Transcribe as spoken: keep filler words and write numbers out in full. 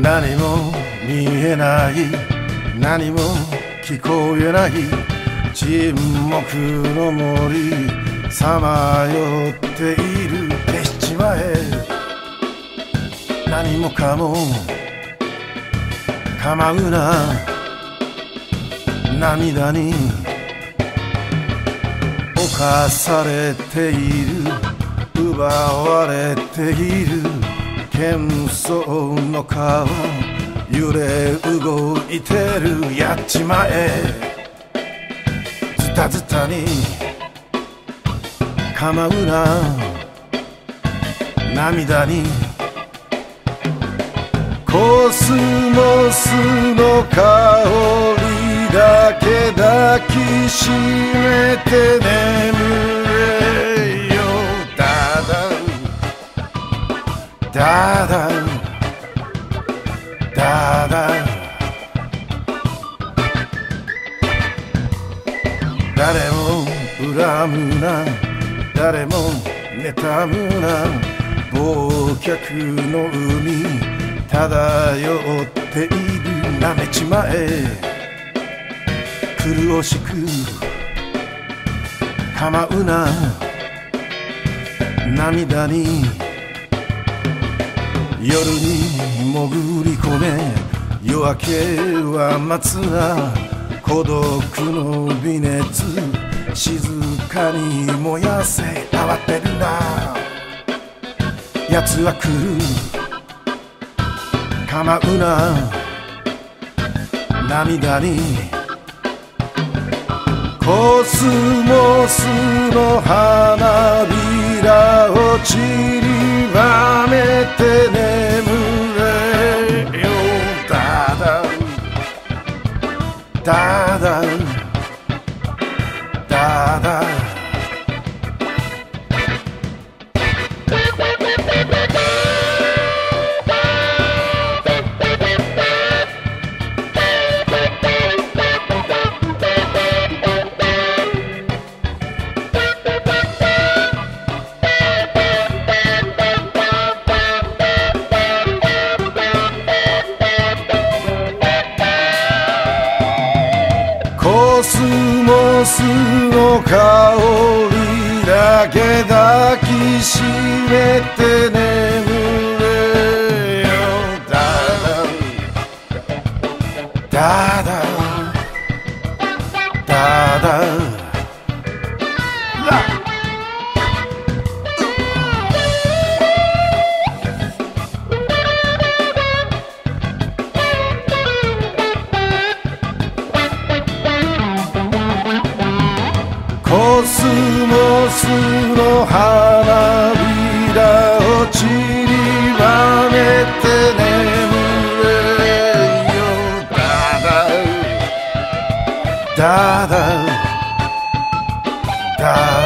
何も見えない何も聞こえない沈黙の森さまよっている景しちまえ何もかも構うな涙に侵されている奪われている喧騒の川揺れ動いてるやっちまえズタズタに構うな涙にコスモスの香りだけ抱きしめて眠れよダダダダダダ誰も恨むな誰も妬むな忘却の海漂っているなめちまえ苦しく構うな涙に夜に潜り込め夜明けは待つな孤独の微熱静かに燃やせ慌てるな奴は来る構うな涙にコスモスの花びらを散りばめて眠れよダダダダダダコスモスの香りだけ抱きしめて眠れよダダダダダダコスモスの花びらを散りばめて眠れよダダダダ